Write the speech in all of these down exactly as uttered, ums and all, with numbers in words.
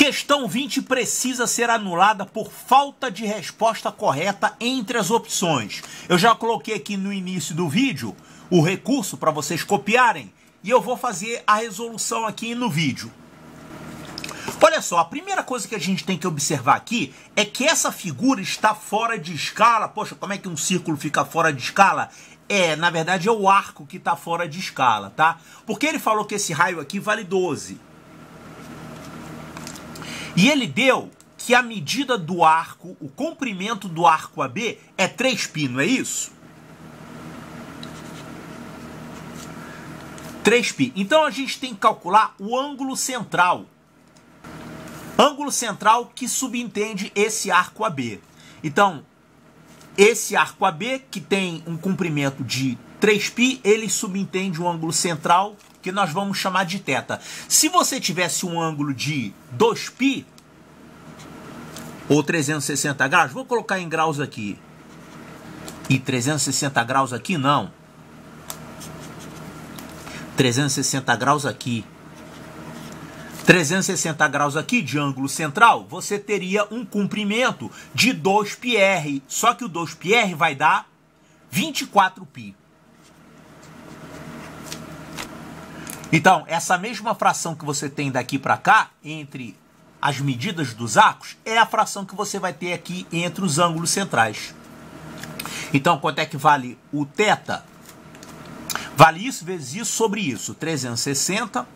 Questão vinte precisa ser anulada por falta de resposta correta entre as opções. Eu já coloquei aqui no início do vídeo o recurso para vocês copiarem e eu vou fazer a resolução aqui no vídeo. Olha só, a primeira coisa que a gente tem que observar aqui é que essa figura está fora de escala. Poxa, como é que um círculo fica fora de escala? É, na verdade é o arco que está fora de escala, tá? Porque ele falou que esse raio aqui vale doze. E ele deu que a medida do arco, o comprimento do arco A B é três π, não é isso? três π. Então a gente tem que calcular o ângulo central. Ângulo central que subentende esse arco A B. Então, esse arco A B, que tem um comprimento de três π, ele subentende o ângulo central, que nós vamos chamar de θ. Se você tivesse um ângulo de dois π, ou trezentos e sessenta graus, vou colocar em graus aqui, e trezentos e sessenta graus aqui não, trezentos e sessenta graus aqui, trezentos e sessenta graus aqui de ângulo central, você teria um comprimento de dois πr, só que o dois πr vai dar vinte e quatro π. Então, essa mesma fração que você tem daqui para cá, entre as medidas dos arcos, é a fração que você vai ter aqui entre os ângulos centrais. Então, quanto é que vale o θ? Vale isso vezes isso sobre isso. trezentos e sessenta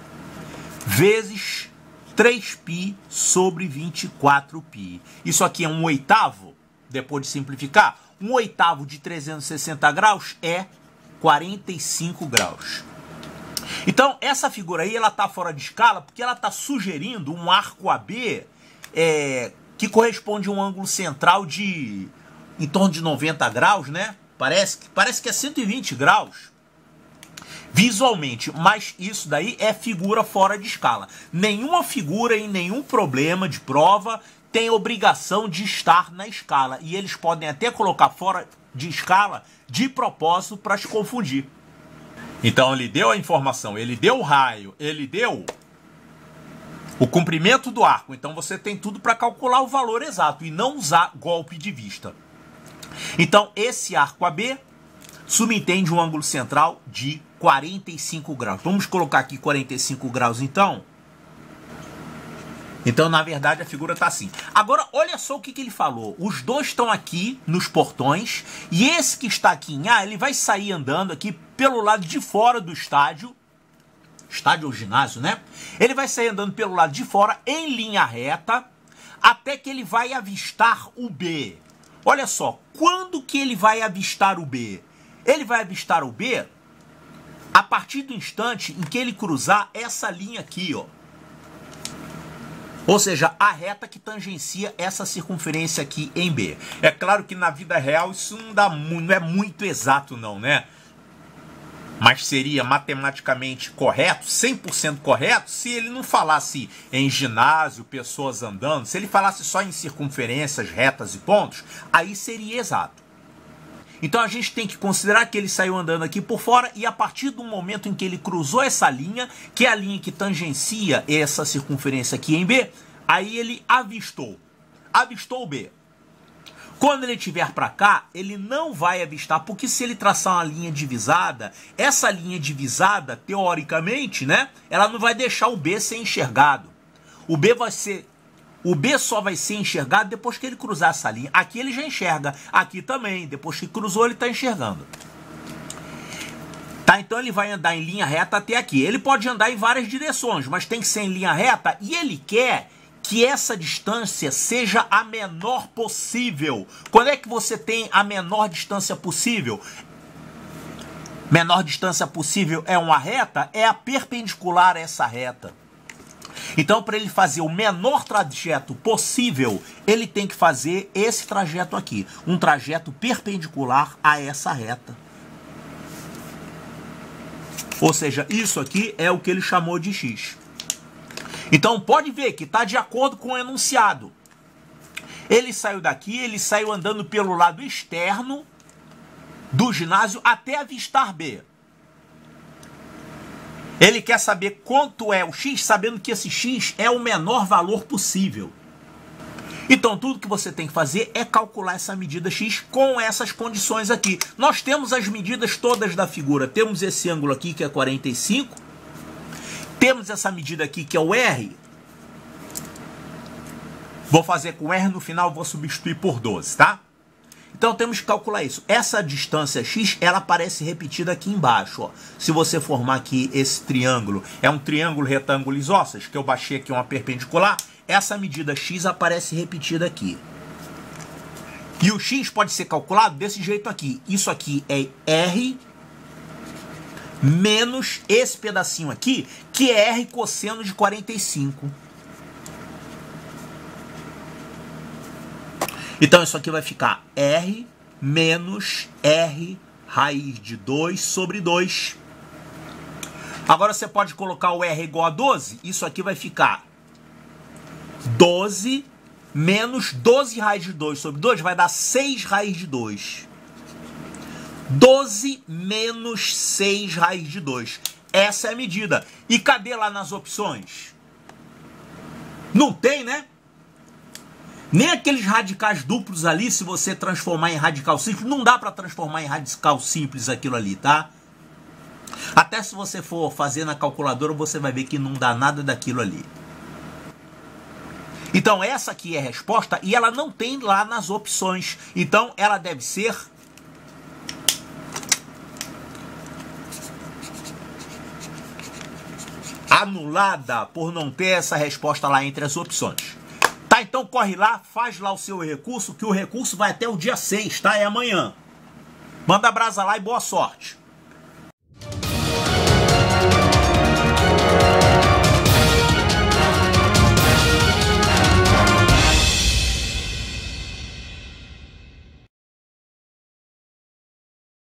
vezes três π sobre vinte e quatro π. Isso aqui é um oitavo, depois de simplificar. Um oitavo de trezentos e sessenta graus é quarenta e cinco graus. Então, essa figura aí, ela está fora de escala porque ela está sugerindo um arco A B é, que corresponde a um ângulo central de em torno de noventa graus, né? Parece, parece que é cento e vinte graus visualmente, mas isso daí é figura fora de escala. Nenhuma figura em nenhum problema de prova tem obrigação de estar na escala. E eles podem até colocar fora de escala de propósito para te confundir. Então ele deu a informação, ele deu o raio, ele deu o comprimento do arco. Então você tem tudo para calcular o valor exato e não usar golpe de vista. Então esse arco A B subentende um ângulo central de quarenta e cinco graus. Vamos colocar aqui quarenta e cinco graus então. Então, na verdade, a figura está assim. Agora, olha só o que, que ele falou. Os dois estão aqui nos portões. E esse que está aqui em A, ele vai sair andando aqui pelo lado de fora do estádio. Estádio ou ginásio, né? Ele vai sair andando pelo lado de fora, em linha reta, até que ele vai avistar o B. Olha só, quando que ele vai avistar o B? Ele vai avistar o B a partir do instante em que ele cruzar essa linha aqui, ó. Ou seja, a reta que tangencia essa circunferência aqui em B. É claro que na vida real isso não, dá mu- não é muito exato não, né? Mas seria matematicamente correto, cem por cento correto, se ele não falasse em ginásio, pessoas andando, se ele falasse só em circunferências, retas e pontos, aí seria exato. Então a gente tem que considerar que ele saiu andando aqui por fora e a partir do momento em que ele cruzou essa linha, que é a linha que tangencia essa circunferência aqui em B, aí ele avistou. Avistou o B. Quando ele estiver para cá, ele não vai avistar, porque se ele traçar uma linha divisada, essa linha divisada, teoricamente, né, ela não vai deixar o B ser enxergado. O B vai ser... O B só vai ser enxergado depois que ele cruzar essa linha. Aqui ele já enxerga. Aqui também. Depois que cruzou, ele está enxergando. Tá? Então ele vai andar em linha reta até aqui. Ele pode andar em várias direções, mas tem que ser em linha reta. E ele quer que essa distância seja a menor possível. Quando é que você tem a menor distância possível? Menor distância possível é uma reta? É a perpendicular a essa reta. Então, para ele fazer o menor trajeto possível, ele tem que fazer esse trajeto aqui. Um trajeto perpendicular a essa reta. Ou seja, isso aqui é o que ele chamou de x. Então, pode ver que está de acordo com o enunciado. Ele saiu daqui, ele saiu andando pelo lado externo do ginásio até avistar B. Ele quer saber quanto é o x, sabendo que esse x é o menor valor possível. Então, tudo que você tem que fazer é calcular essa medida x com essas condições aqui. Nós temos as medidas todas da figura. Temos esse ângulo aqui, que é quarenta e cinco. Temos essa medida aqui, que é o R. Vou fazer com R no final, vou substituir por doze, tá? Então, temos que calcular isso. Essa distância x, ela aparece repetida aqui embaixo, ó. Se você formar aqui esse triângulo, é um triângulo retângulo isósceles, que eu baixei aqui uma perpendicular. Essa medida x aparece repetida aqui. E o x pode ser calculado desse jeito aqui. Isso aqui é R menos esse pedacinho aqui, que é R cosseno de quarenta e cinco. Então isso aqui vai ficar R menos R raiz de dois sobre dois. Agora você pode colocar o R igual a doze. Isso aqui vai ficar doze menos doze raiz de dois sobre dois vai dar seis raiz de dois. doze menos seis raiz de dois. Essa é a medida. E cadê lá nas opções? Não tem, né? Nem aqueles radicais duplos ali, se você transformar em radical simples, não dá para transformar em radical simples aquilo ali, tá? Até se você for fazer na calculadora, você vai ver que não dá nada daquilo ali. Então, essa aqui é a resposta e ela não tem lá nas opções. Então, ela deve ser anulada por não ter essa resposta lá entre as opções. Tá, então corre lá, faz lá o seu recurso, que o recurso vai até o dia seis, tá? É amanhã. Manda brasa lá e boa sorte.